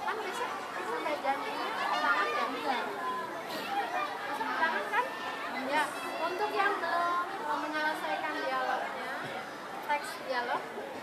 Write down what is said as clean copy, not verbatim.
kan besok sampai janjinya ulangan ya? Iya. Besok ulangan kan? Ya, untuk yang belum menyelesaikan dialognya, teks dialog